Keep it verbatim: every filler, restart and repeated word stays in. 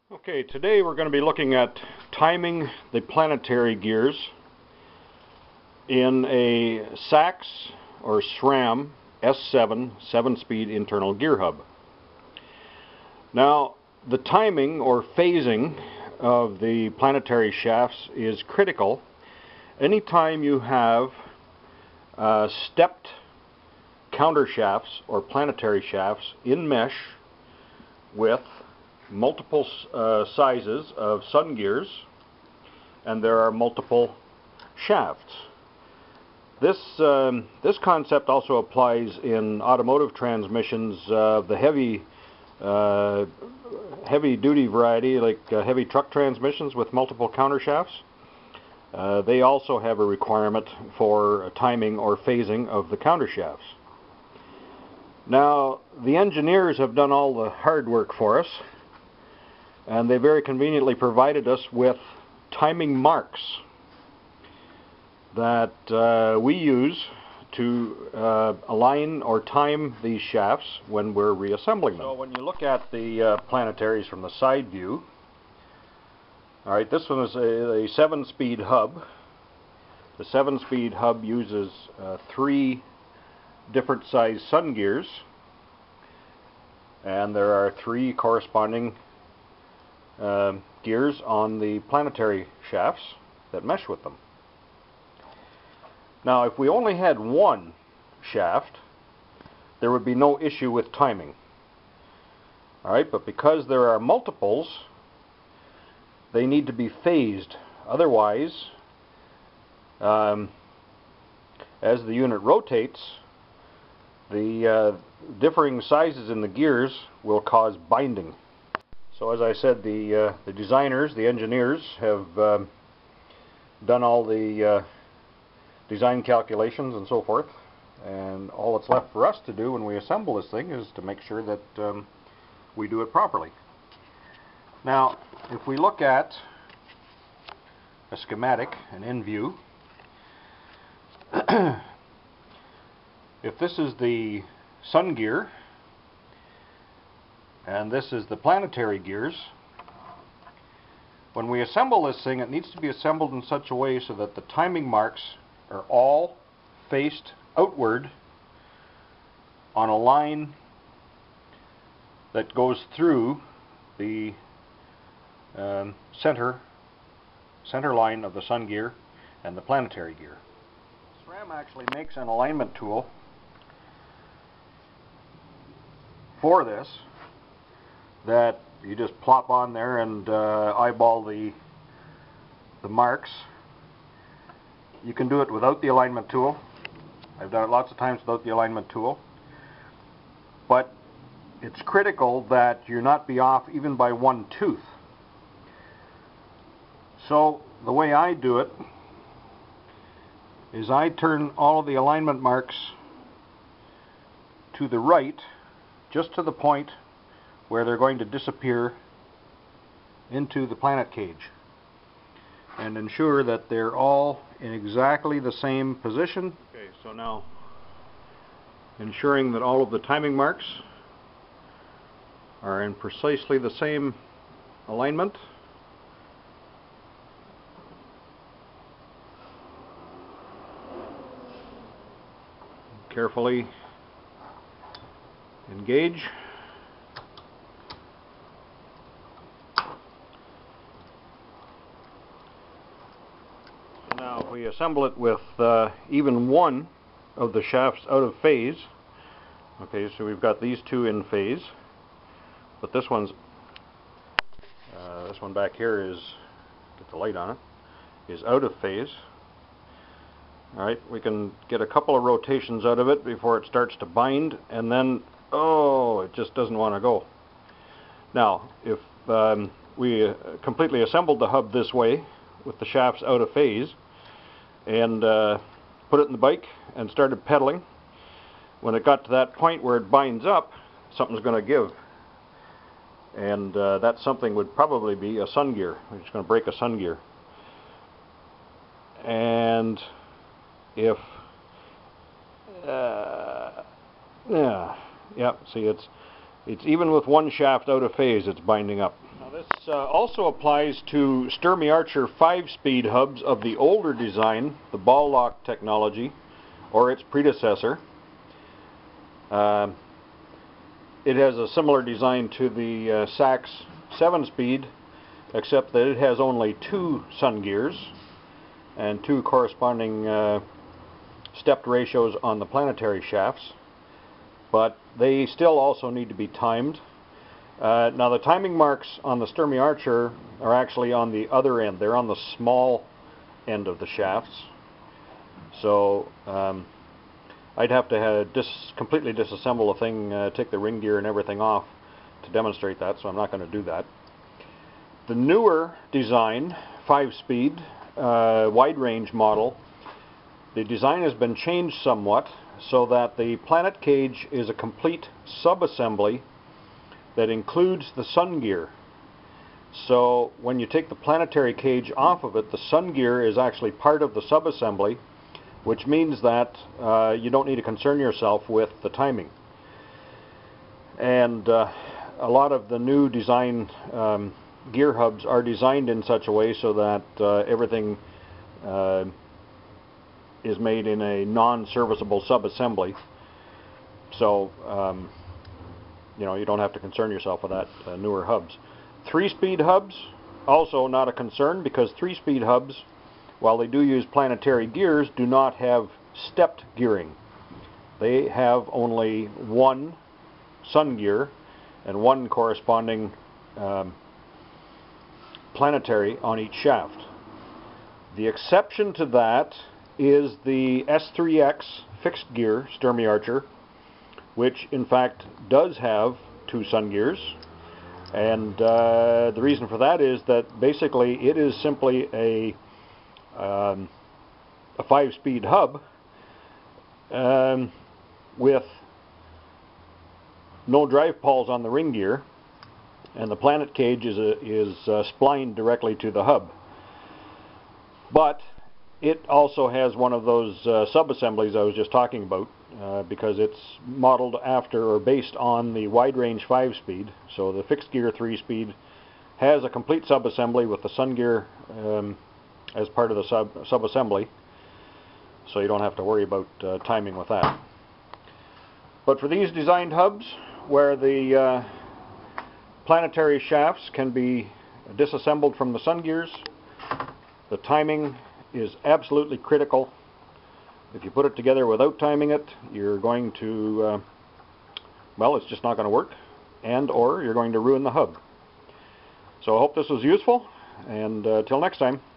Okay, today we're going to be looking at timing the planetary gears in a Sachs or Sram S seven seven-speed internal gear hub. Now, the timing or phasing of the planetary shafts is critical anytime you have uh, stepped counter shafts or planetary shafts in mesh with multiple uh, sizes of sun gears, and there are multiple shafts. This um, this concept also applies in automotive transmissions of uh, the heavy uh, heavy duty variety, like uh, heavy truck transmissions with multiple counter shafts. Uh, they also have a requirement for timing or phasing of the counter shafts. Now, the engineers have done all the hard work for us, and they very conveniently provided us with timing marks that uh, we use to uh, align or time these shafts when we're reassembling them. So when you look at the uh, planetaries from the side view, alright, this one is a, a seven-speed hub. The seven-speed hub uses uh, three different size sun gears, and there are three corresponding Uh, gears on the planetary shafts that mesh with them. Now, if we only had one shaft, there would be no issue with timing. Alright, but because there are multiples, they need to be phased. Otherwise, um, as the unit rotates, the uh, differing sizes in the gears will cause binding. So as I said, the, uh, the designers, the engineers, have um, done all the uh, design calculations and so forth, and all that's left for us to do when we assemble this thing is to make sure that um, we do it properly. Now, if we look at a schematic, an in view, if this is the sun gear, and this is the planetary gears, when we assemble this thing, it needs to be assembled in such a way so that the timing marks are all faced outward on a line that goes through the um, center center line of the sun gear and the planetary gear. SRAM actually makes an alignment tool for this that you just plop on there and uh, eyeball the the marks. You can do it without the alignment tool. I've done it lots of times without the alignment tool, but it's critical that you not be off even by one tooth. So the way I do it is I turn all of the alignment marks to the right, just to the point where they're going to disappear into the planet cage, and ensure that they're all in exactly the same position. Okay, so now ensuring that all of the timing marks are in precisely the same alignment. Carefully engage. Now, if we assemble it with uh, even one of the shafts out of phase, okay, so we've got these two in phase, but this one's, uh, this one back here is, get the light on it, is out of phase. Alright, we can get a couple of rotations out of it before it starts to bind, and then, oh, it just doesn't want to go. Now, if um, we completely assembled the hub this way, with the shafts out of phase, and uh, put it in the bike and started pedaling, when it got to that point where it binds up, something's going to give, and uh, that something would probably be a sun gear. We're just going to break a sun gear. And if uh, yeah, yeah, see, it's it's even with one shaft out of phase, it's binding up. Now this uh, also applies to Sturmey Archer five-speed hubs of the older design, the ball lock technology, or its predecessor. Uh, it has a similar design to the uh, Sachs seven-speed, except that it has only two sun gears and two corresponding uh, stepped ratios on the planetary shafts, but they still also need to be timed. Uh, now the timing marks on the Sturmey Archer are actually on the other end. They're on the small end of the shafts. So um, I'd have to have dis completely disassemble the thing, uh, take the ring gear and everything off to demonstrate that, so I'm not going to do that. The newer design, five-speed, uh, wide-range model, the design has been changed somewhat so that the planet cage is a complete sub-assembly that includes the sun gear. So when you take the planetary cage off of it, the sun gear is actually part of the sub-assembly, which means that uh, you don't need to concern yourself with the timing. And uh, a lot of the new design um, gear hubs are designed in such a way so that uh, everything uh, is made in a non-serviceable sub-assembly. So um, you know, you don't have to concern yourself with that, uh, newer hubs. Three-speed hubs, also not a concern, because three-speed hubs, while they do use planetary gears, do not have stepped gearing. They have only one sun gear and one corresponding um, planetary on each shaft. The exception to that is the S three X fixed gear Sturmey Archer, which in fact does have two sun gears, and uh, the reason for that is that basically it is simply a um, a five-speed hub um, with no drive pawls on the ring gear, and the planet cage is a, is uh, splined directly to the hub. But it also has one of those uh, sub-assemblies I was just talking about, uh, because it's modeled after or based on the wide-range five-speed. So the fixed gear three-speed has a complete sub-assembly with the sun gear um, as part of the sub sub-assembly, so you don't have to worry about uh, timing with that. But for these designed hubs, where the uh, planetary shafts can be disassembled from the sun gears, the timing is absolutely critical. If you put it together without timing it, you're going to, uh, well, it's just not going to work, and or you're going to ruin the hub. So I hope this was useful, and uh, till next time.